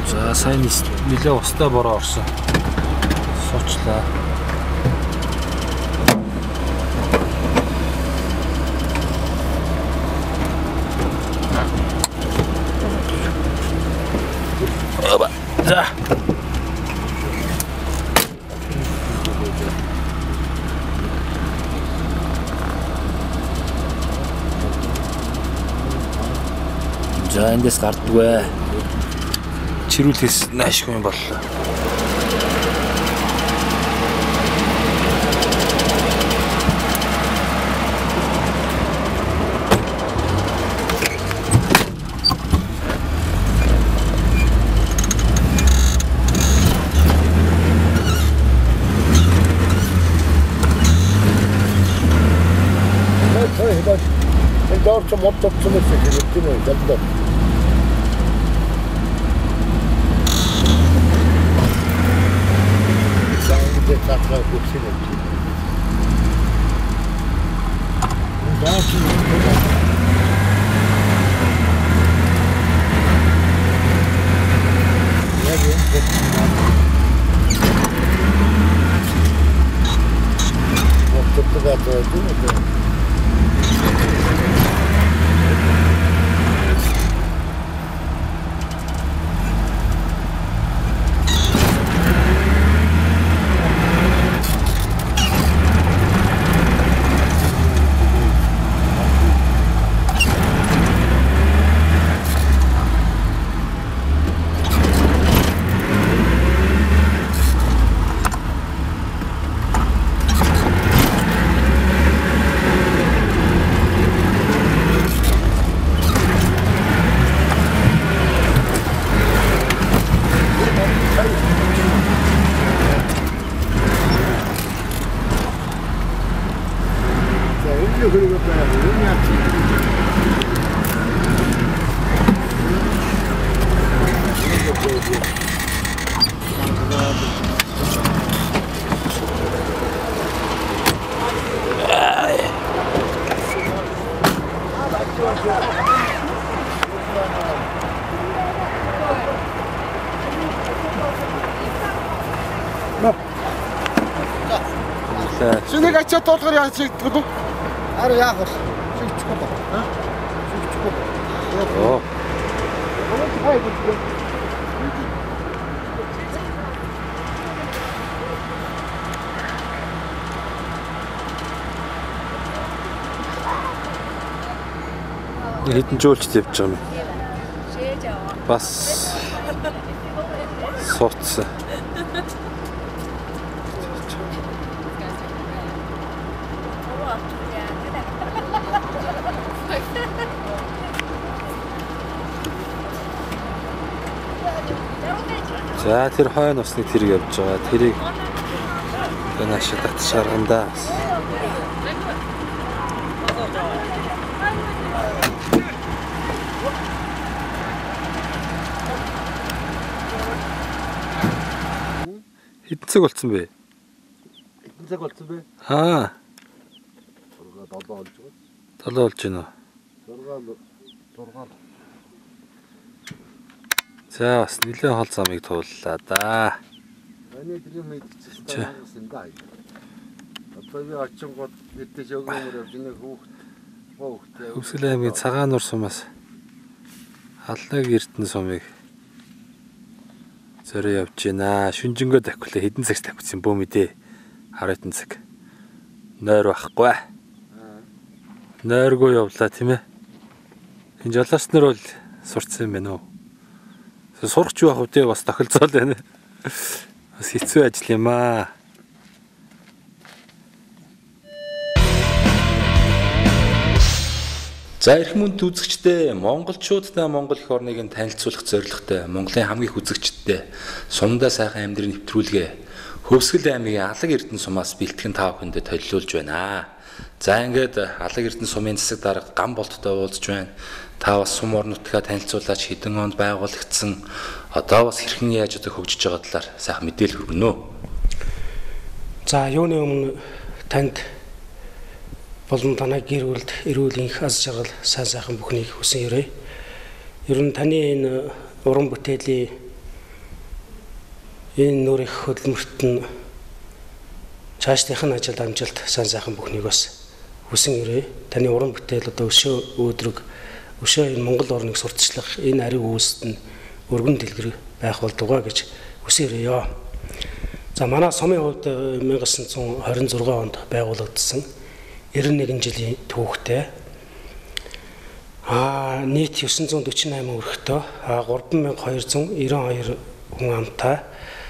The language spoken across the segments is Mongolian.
За сайн нэлээ устай бороо орсон. Суучлаа. За. За эндээс гардгүй. Чирүүлээс наашгүй юм боллоо. Daar zum Motor zum Finden, das Синийг ачаад туулгаар яаж хийдэг вэ? Ара яах вэ? Шигчгүй ба. Шигчгүй. Оо. Хэдэн жуулчд явж байгаа юм. Бас сууцсан. За тэр хойно усны тэрэг явж байгаа. Тэрийг наашаа татж гаргандаа. Хэдэн цаг болсон бэ? Хэдэн цаг болсон бэ? Аа. 7 болж байгаа. 7 болж байна уу? 6. За бас нэлээд хол замыг тууллаа да. Манай тэр мэдчихсэн даа. Одоо би очингууд мэдээж өгөмөр явж нэг хүүхд. Хүсэл аймгийн цагаан нур сумаас Халнаг Эрдэнэ сумыг зөрөө явж байна. Шүнжэнгөө давхилаа хэдэн цагт тавьчихсан бөө мэдээ. 12 цаг. Нойр байхгүй. Нойргүй явлаа тийм ээ. Энэ жолооч нар бол сурцсан юм байна уу? Сурч байх үедээ бас тохиролцоол байна. Бас хэцүү ажил юм аа. За эрх мөндөд үзэгчдээ монголчуудтай Монгол их орныг танилцуулах зорилготой Монголын хамгийн их үзэгчдтэй сумдаа сайхан амьдрын нэвтрүүлгээ Хөвсгөл аймгийн Алаг Эрдэнэ сумаас бэлтгэн тав хүндэд төлөвлөж байна. За ингээд Алаг Эрдэнэ сумын засаг дарга Ган болттой уулзж байна. Та бас сум орон нутгаа танилцуулаач хэдэн онд байгуулагдсан одоо бас хэрхэн яаж одоо хөгжиж байгаа талаар сайхан мэдээлэл хүргэнэ үү. За юуны өмнө танд болон танай гэр бүлд эрүүл энх аз жаргал сайн сайхан бүхнийг хүсэн өрөө. Ер нь таны энэ уран бүтээлийн энэ нүүр их хөдөлмөрт нь цаашдынхын ажилд амжилт сайн сайхан бүхнийг бас хүсэн ирээ. Таны уран бүтээл одоо өшөө өөдрөг өшөө энэ Монгол орныг сурталчлах энэ ариг үүсэд нь өргөн дэлгэр байх болдугаа гэж хүсэн ирээ. За манай сумын хувьд 1926 онд байгуулагдсан 91 жилийн түүхтэй нийт 948 өрхтөө 3292 хүн амтай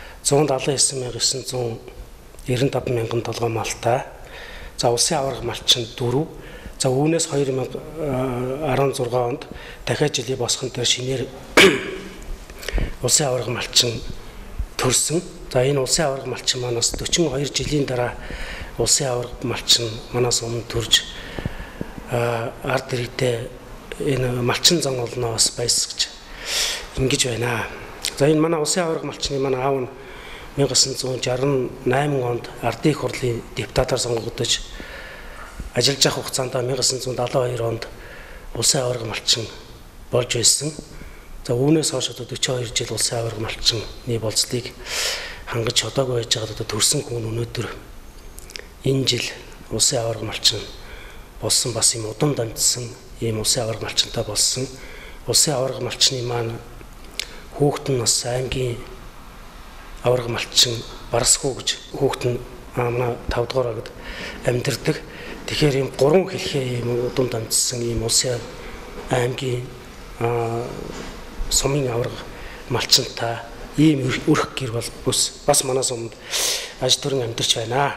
179,995 мянган толгой малтай. За улсын аварга малчин 4. За үүнээс 2016 онд дахиад жилийн босхон дээр шинээр улсын аварга малчин төрсөн. За энэ улсын аварга малчин манаас 42 жилийн дараа улсын аварга малчин манаас өмнө төрж ард иргэдээ энэ малчин зан олноо бас баясгаж ингэж байна. За энэ манай улсын аварга малчны манай аав нь 1968 онд ардын их хурлын депутатаар сонгогдож ажиллаж явах хугацаанд 1972 онд улсын аварга малчин болж байсан. За үүнээс хойш одоо 42 жил улсын аварга малчны болцлыг хангаж одоогүй байж байгаа одоо төрсэн хүн өнөөдөр энэ жил улсын аварга малчин болсон бас юм удам дамжсан ийм улсын аварга малчинтай болсон. Улсын аварга малчны маань хүүхэд нь бас аймгийн аварга малчин Барсхуу гэж хүүхэд нь манай 5 дугаар агад амьдардаг. Тэгэхээр ийм 3 хэлхээ ийм удам дамжсан ийм улсын аймгийн сумын аварга малчинтай ийм өрх гэр бол бас манаас өмнө аж төрөн амьдарч байна.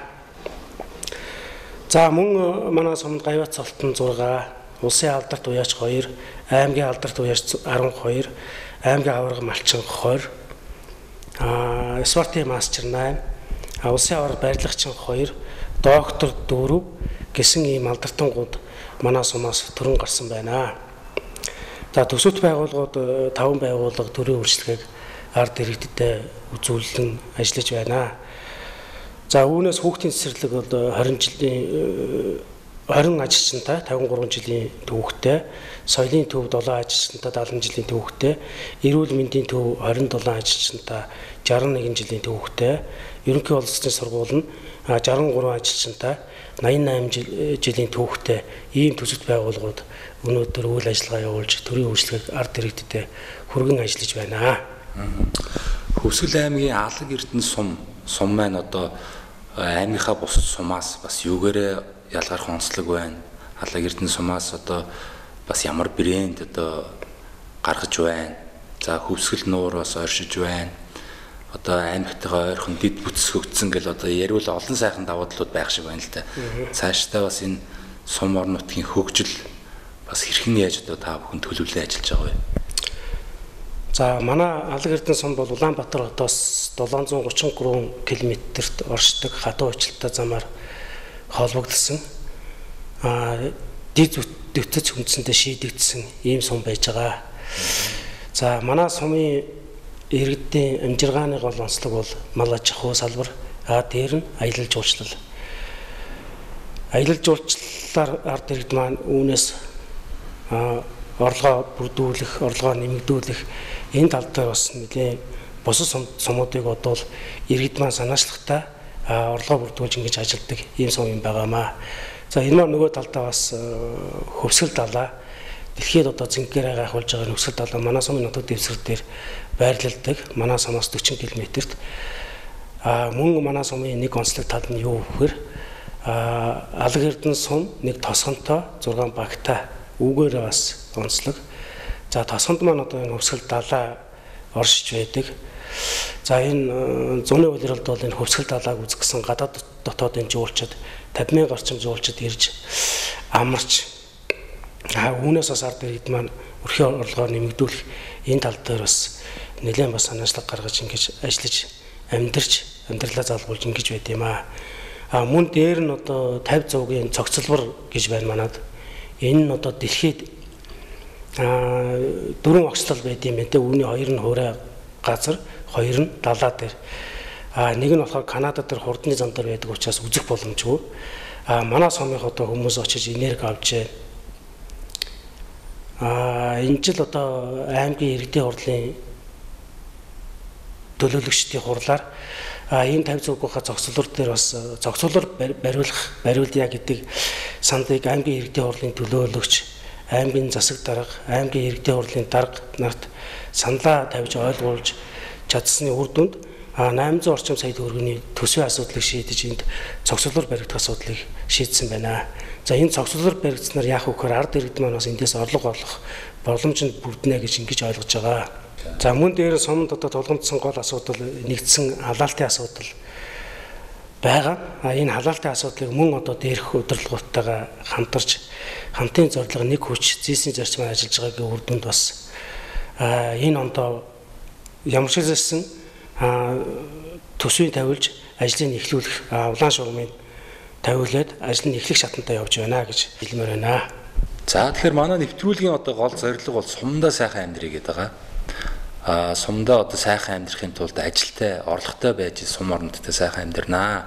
За мөн манаас өмнө Гавьяц Цолтон 6, улсын алдарт уяач 2, аймгийн алдарт уяач 12, аймгийн аварга малчин 20, спортын мастер 8, улсын аварга барилгачин 2, доктор 4 гэсэн ийм алдартангууд манаас сумаас төрөн гарсан байна. За төсөвт байгууллагууд 5 байгууллага төрийн үйлчлэгийг ард иргэдэд үзүүлэн ажиллаж байна. За үүнээс хүүхдийн цэцэрлэг бол 20 жилийн 20 ажилчинтай 53 жилийн түүхтэй, соёлын төв 7 ажилчинтай 70 жилийн түүхтэй, эрүүл мэндийн төв 27 ажилчинтай 61 жилийн түүхтэй, ерөнхий улс төрийн сургууль нь 63 ажилчинтай 88 жилийн түүхтэй ийм төсөвт байгууллагууд өнөөдөр үйл ажиллагаа явуулж төрийн үйлчлэгийг ард иргэдэд хүргэн ажиллаж байна. Хөвсгөл аймгийн алаг эрдэнэ сум маань одоо аймгийнхаа бусад сумаас бас юугээрээ ялгарх онцлог байна. Алаг эрдэнэ сумаас одоо бас ямар брэнд одоо гаргаж байна. За хөвсгөл нуур бас оршиж байна. Одоо аймагтайгаа ойрхон дид бүтц хөгжсөн гэл одоо ярил олон сайхан давуу талууд байх шиг байна л да. Цаашдаа бас энэ сум орон нутгийн хөгжил бас хэрхэн яаж одоо та бүхэн төлөвлөлөө ажиллаж байгаа вэ? За манай алаг эрдэнэ сум бол Улаанбаатар хотоос 733 км-т оршдог хатуу уучлалтай замаар холбогдсон. Дид дэвтэж хүнсэндээ шийдэгдсэн ийм сум байж байгаа. За манай сумын иргэдийн амжиргааны гол онцлог бол мал аж ахуй салбар, дээр нь аялал жуулчлал. Аялал жуулчлалаар ард иргэд маань үүнээс орлогоо бүрдүүлэх, орлогоо нэмэгдүүлэх энэ тал дээр бас нэлээд бусад сумуудыг бодвол иргэд маань санаачлагтай орлогоо бүрдүүлж ингэж ажилладаг ийм сум юм байгаамаа. За энэ маань нөгөө талдаа бас хөвсгөл далаа дэлхийд одоо зингээр гайхуулж байгаа нөхцөл далаа манай сумын нутаг дэвсгэр дээр байрлалдаг. Манай сумаас 40 км-т. Мөн манай сумын нэг онцлог тал нь юу гэхээр алаг эрдэнэ сум нэг тосгонтой 6 багтай үүгээр бас онцлог. За тосгонд маань одоо энэ хөвсгөл далаа оршиж байдаг. За энэ зуны улиралд бол энэ хөвсгөл далааг үзгэсэн гадаад дотоодын жуулчид 50,000 орчим жуулчид ирж амарч үүнээс бас ард иргэд маань өрхийн орлогоо нэмэгдүүлэх энэ тал дээр бас нэлээд бас санаачлаг гаргаж ингэж ажиллаж амьдралаа залгуулж ингэж байд юм аа. Мөн дээр нь одоо 50 100-ийн цогцлбор гэж байна манад. Энэ нь одоо дэлхийд 4 огцлол байд юм байна те. Үүний 2 нь хуурай газар, 2 нь далаа дээр. Нэг нь болохоор Канада дээр хурдны зам дээр байдаг учраас үзэх боломжгүй. Манай сумын одоо хүмүүс очиж энерги авч энэ жил одоо аймгийн иргэдийн хурлын төлөөлөгчдийн хурлаар энэ 50-100%-ийнхаа зохицуулалт дээр бас зохицуулалт бариулъя гэдэг сандыг аймгийн иргэдийн хурлын төлөөлөгч, аймгийн засаг дарга, аймгийн иргэдийн хурлын дарга нарт саналаа тавьж ойлгуулж чадсны үр дүнд 800 орчим сая төгрөгийн төсвийн асуудлыг шийдэж энд зохицуулалт баригдах асуудлыг шийдсэн байна. За энэ зохицуулалт баригдсанаар яах вэ гэхээр ард иргэд маань бас эндээс орлого олох боломжинд бүрднэ гэж ингэж ойлгож байгаа. За мөн дээр сумд одоо тулгамдсан гол асуудал нэгдсэн халаалтын асуудал байгаа. Энэ халаалтын асуудлыг мөн одоо дээрх удирдлагуудтайгаа хамтарч хамтын зорилго нэг хүч зээсний зарчмаар ажиллаж байгаагийн үр дүнд бас энэ ондоо ямар ч хэлсэн төсвийг тавилж ажлыг эхлүүлэх улаан шугамыг тавиулаад ажил нь эхлэх шатантай явж байна гэж хэлмээр байна. За тэгэхээр манай нэвтрүүлгийн одоо гол зорилго бол сумдаа сайхан амьдрий гэдэг байгаа. Сумдаа одоо сайхан амьдрахын тулд ажилтай, орлоготой байж сум орноттой сайхан амьдрнаа.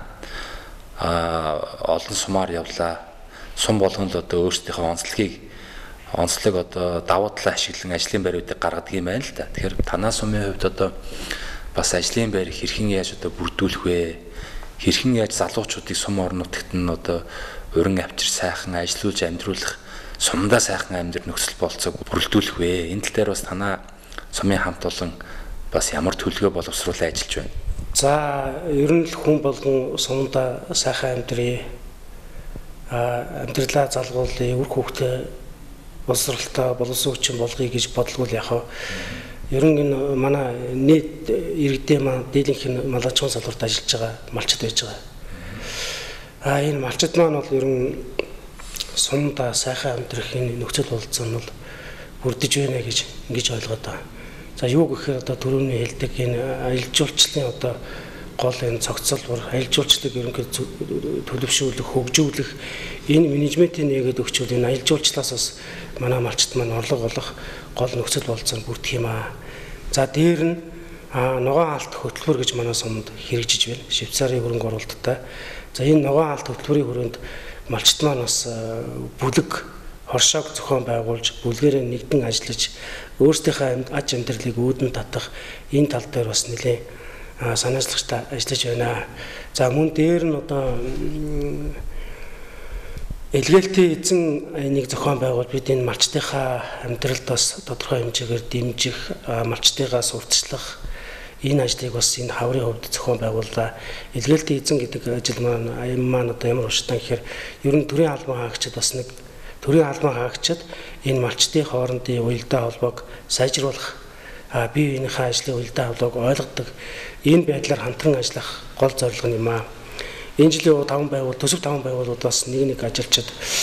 Олон сумаар явлаа. Сум болгон л одоо өөрсдийнхөө онцлог одоо давуу талаа ашиглан ажлын байруудыг гаргадаг юм байна л да. Тэгэхээр танаа сумын хувьд одоо бас ажлын байр хэрхэн яаж одоо бүрдүүлэх вэ? Хэрхэн яаж залуучуудыг сум орнотогт нь одоо уран авчир сайхан ажилуулж амьдруулах, сумдаа сайхан амьдрах нөхцөл болцоог бүрдүүлэх вэ? Энэ тал дээр бас танаа сумын хамт олон бас ямар төлөвлөгөө боловсруулан ажиллаж байна? За ер нь л хүн болгон сумдаа сайхан амьдрий. Амьдралаа залгуулъя, үр хөвгтөө боловсралтай боловсон хүчин болгоё гэж бодлого яг ер нь энэ манай нийт иргэдийн маань дийлэнх нь малчхан салбарт ажиллаж байгаа малчид байж байгаа. Энэ малчид маань бол ер нь сумдаа сайхан амьдрахын нөхцөл болцоо нь бол бүрдэж байна гэж ингэж ойлгоод байгаа. За юу гэхээр одоо түрүүний хэлдэг энэ аялал жуулчлалын одоо гол энэ цогцлбор аялал жуулчлалыг ерөнхийдөө төлөвшүүлэх, хөгжүүлэх энэ менежментийн нэгэд өгчүүл энэ аялал жуулчлалаас бас манай малчид маань орлого олох гол нөхцөл болцоо бүрдэх юм аа. За дээр нь ногоон алт хөтөлбөр гэж манай сумд хэрэгжиж байна. Швейцарын хөрөнгө оруулалттай. За энэ ногоон алт хөтөлбөрийн хүрээнд малчид маань бас бүлэг хоршоог зохион байгуулж, бүлгээрээ нэгдэн ажиллаж, өөрсдийнхөө аж амьдралыг үүдэн татах энэ тал дээр бас нэлээд санаачлагчтай ажиллаж байна. За мөн дээр нь одоо элгэлтийн эзэн айныг зохион байгуул бид энэ малчдынхаа амьдралд бас тодорхой хэмжээгээр дэмжих, малчдыгаа сурталчлах энэ ажлыг бас энэ хаврын хувьд зохион байгууллаа. Элгэлтийн эзэн гэдэг ажил маань одоо ямар ууштай гэхээр ер нь төрийн албан хаагчид бас нэг төрийн албан хаагчид энэ малчдын хоорондын уялдаа холбоог сайжруулах, бие биенийхээ ажлын уялдаа холбоог ойлгодог энэ байдлаар хамтран ажиллах гол зорилго юм аа. Энэ жилийн 5 байгуул, төсөв 5 байгууллагуудаас нэг ажилчид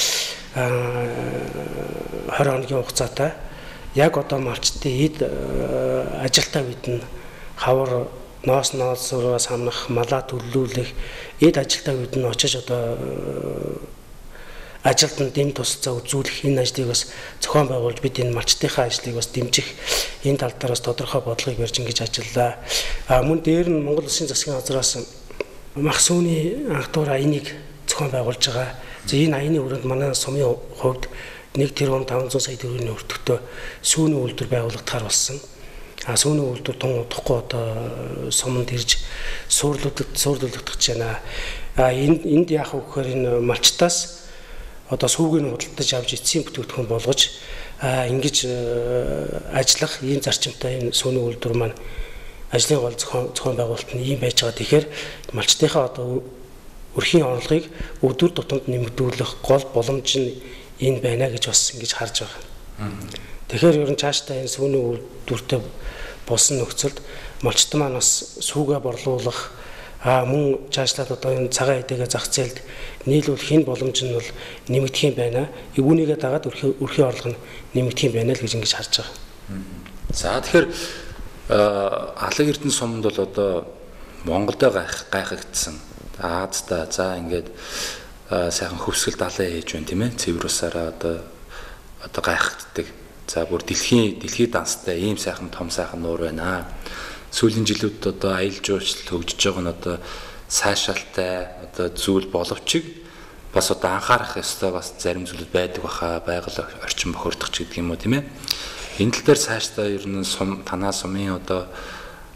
20 хоногийн хугацаатай яг одоо малчдын эд ажилтаа үед нь хавар ноосноосоос хамнах, малаа төлөвлүүлэх, эд ажилтаа үед нь очиж одоо ажилтнад дэм тусцаа үзүүлэх энэ ажлыг бас зохион байгуулж бид энэ малчдынхаа ажлыг бас дэмжих энэ тал дээр бас тодорхой бодлогыг барьж ингэж ажиллаа. Мөн дээр нь Монгол Улсын засгийн газраас мах сүүний анхдуур аянийг зохион байгуулж байгаа. За энэ аяны хүрээнд манай сумын хувьд 1 тэрбум 500 сая төгрөгийн өртөгтэй сүүний үйлдвэр байгуулагдахаар болсон. Сүүний үйлдвэр тун удахгүй одоо суманд ирж суурлуулагдах гэж байна. Энд яах вэ гэхээр энэ малчтаас одоо сүүгийг худалдаж авч эцсийн бүтээгдэхүүн болгож ингэж ажиллах ийм зарчимтай энэ сүүний үйлдвэр маань ажлын гол зохион байгуулалт нь ийм байж байгаа. Тэгэхээр малчдынхаа одоо өрхийн орлогыг өдөр тутамд нэмэгдүүлэх гол боломж нь энэ байна гэж бас ингэж харж байгаа. Тэгэхээр ер нь цаашдаа энэ сүүний үйлдвэртэй болсон нөхцөлд малчд маань бас сүүгээ борлуулах мөн цаашлаад одоо энэ цагаан эдэгээ зах зээлд нийлүүлэх энэ боломж нь бол нэмэгдэх юм байна. Үүнийгээ дагаад өрхийн орлого нь нэмэгдэх юм байна л гэж ингэж харж байгаа. За тэгэхээр Алаг Эрдэнэ сумд бол одоо Монголдо гайхагдсан. Аазда за ингээд сайхан хөвсгөл далайн хийж байна тийм ээ. Цэвэр усаараа одоо гайхагддаг. За бүр дэлхийд данстай ийм сайхан том сайхан нуур байна. Сүүлийн жилүүд одоо аялал жуулчлал хөгжиж байгаа нь одоо сайшаалтай одоо зүйл боловч бас одоо анхаарах ёстой бас зарим зүйлүүд байдаг баха, байгаль орчин бохирдох ч гэдэг юм уу тийм ээ. Энэ тал дээр цаашдаа ер нь танаа сумын одоо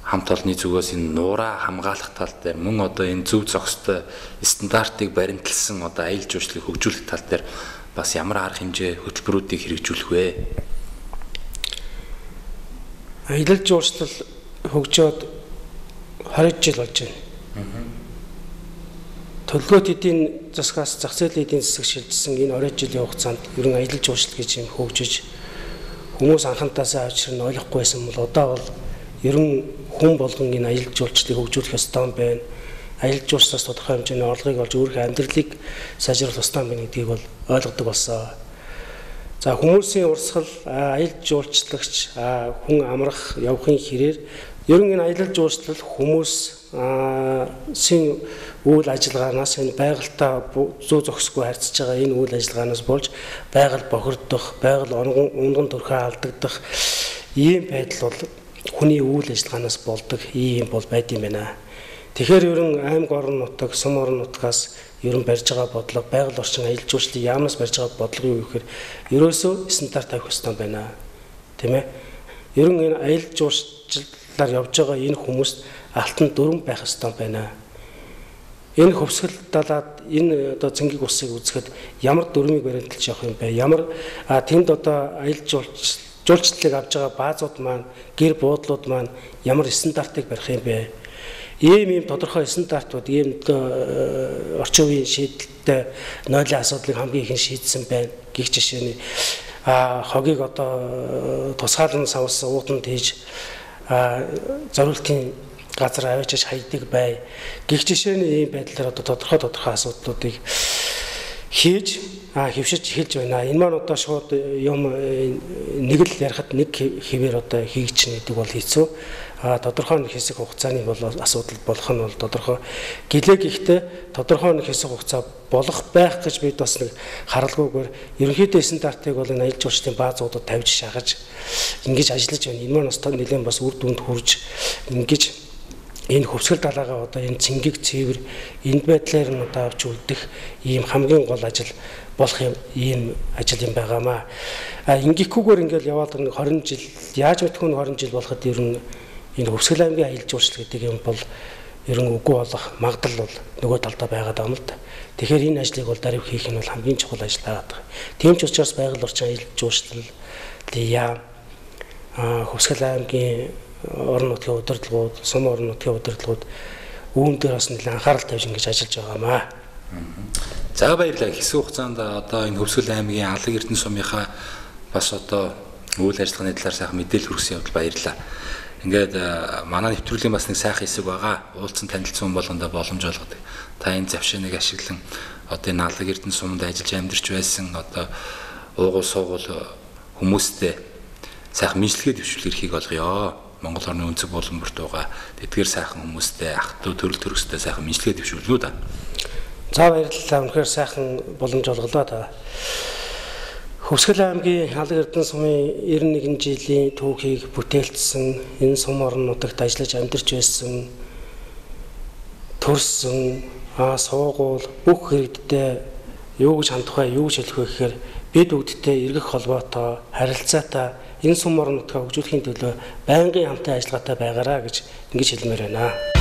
хамт олонны зүгээс энэ нуураа хамгаалах тал дээр мөн одоо энэ зөв зохистой стандартыг баримтлсан одоо аялал жуулчлалыг хөгжүүлэх тал дээр бас ямар арга хэмжээ хөтөлбөрүүдийг хэрэгжүүлэх вэ? Аялал жуулчлал хөгжөөд 20 жил болж байна. Төлөвлөгөөт эдийн засгаас зах зээлийн эдийн засаг шилжсэн энэ 20 жилийн хугацаанд ерөн аялал жуулчлал гэж юм хөгжиж хүмүүс анхантаасаа авчрын ойлгохгүй байсан бол одоо бол ерөн хүн болгон энэ аялал жуулчлалыг хөгжүүлэх ёстой юм байна. Аялал жуулчлалаас тодорхой хэмжээний орлогыг олж өөрийнхөө амьдралыг сайжруулах ёстой юм байна гэдгийг бол ойлгодог болсон. За хүмүүсийн урсгал аялал жуулчлагч хүн амрах явахын хэрээр ерөн энэ аялал жуулчлал хүмүүс син үйл ажиллагаанаас энэ байгальтай зүү зохисгүй харьцаж байгаа энэ үйл ажиллагаанаас болж байгаль бохирдох, байгаль унган төрхөө алдагдах ийм байдал бол хүний үйл ажиллагаанаас болдог ийм бол байд юм байна. Тэгэхээр ерөн аймаг орон нутаг, сум орон нутгаас ерөн барьж байгаа бодлого, байгаль орчин аялал жуулчлалыг яамнаас барьж байгаа бодлого юу гэхээр ерөөсөө стандарт тавих ёстой байна. Тийм ээ. Ерөн энэ аялал жуулчлалаар явж байгаа энэ хүмүүст алтан дүрм байх ёстой байна. Энэ хөвсгөл далаад энэ одоо цэнгийг усыг үзэхэд ямар дүрмийг баримталж явах юм бэ? Ямар тэнд одоо аялал жуулчлалыг авж байгаа баазууд маань, гэр буудлууд маань ямар стандартыг барих юм бэ? Ийм тодорхой стандартууд ийм орчин үеийн шийдэлтэй нойлын асуудлыг хамгийн ихэн шийдсэн байна. Гэх жишээний хогийг одоо тусгаалan савсан ууданд хийж зориултын газар аваачиж хайдаг бай. Гэх жишээний ийм байдлаар одоо тодорхой асуудлуудыг хийж хөвшиж эхэлж байна. Энэ маань одоо шууд юм нэг л ярихад нэг хэвээр одоо хийгч гэдэг бол хэцүү. Тодорхой нэг хэсэг хугацааны бол асуудал болох нь бол тодорхой. Гэлээ гэхдээ тодорхой нэг хэсэг хугацаа болох байх гэж бид бас нэг харалгүйгээр ерөнхийдөө стандартыг бол энэ аялал жуулчлалын баазуудад тавьж шахаж ингэж ажиллаж байна. Энэ маань бас нэлээд бас үр дүнд хүрж ингэж энэ хөвсгөл далаагаа одоо энэ цэнгийг цэвэр энд байдлаар нь одоо авч үлдэх ийм хамгийн гол ажил болох ийм ажил юм байгаамаа. Ингэхгүйгээр ингээл яваад 20 жил яаж мэдгүй 20 жил болоход ер нь энэ хөвсгөл аймгийн аялал жуулчлал гэдэг юм бол ер нь үгүй болох магадлал бол нөгөө талдаа байгаад байгаа юм л да. Тэгэхээр энэ ажлыг бол даруй хийх нь бол хамгийн чухал ажил байгаа. Тийм ч учраас байгаль орчин аялал жуулчлал яа хөвсгөл аймгийн орон нутгийн удирдлагууд, сум орон нутгийн удирдлагууд үүн дээр бас нэлээд анхаарал тавьж ингэж ажиллаж байгаамаа. За баярлалаа. Хэсэг хугацаанд одоо энэ Хөвсгөл аймгийн Алаг Эрдэнэ сумынхаа бас одоо үйл ажиллагааны талаар сайхан мэдээлэл хүргэсэн явдал баярлалаа. Ингээд манай нэвтрүүлгийн бас нэг сайхан хэсэг байгаа. Уулзсан танилцсан болгондоо боломж олгодог. Та энэ завшааныг ашиглан одоо энэ Алаг Эрдэнэ суманд ажиллаж амьдарч байсан одоо уугуул суугуул хүмүүстэй сайхан мэдлэгээ дэвшүүл эрхийг олгоё. Монгол орны өнцөг боломжтой байгаа тэдгээр сайхан хүмүүстэй ах トゥ төрөл төрөстэй сайхан мэдлэгээ дэвшүүлнэ да. За баярлалаа. Үнэхээр сайхан боломж олголоо та. Хөвсгөл аймгийн Алаг Эрдэнэ сумын 91 жилийн түүхийг бүтээлчсэн энэ сум орон нутагт ажиллаж амьдарч байсан төрсөн суугуул бүх хэрэгдтэй юу гэж хандах вэ, юу гэж хэлэх вэ гэхээр бид бүгдтэй эргэх холбоотой, харилцаатай энэ сум орон нутгаа хөгжүүлэхийн төлөө байнгын хамтын ажиллагаатай байгаараа гэж ингэж хэлмээр байна.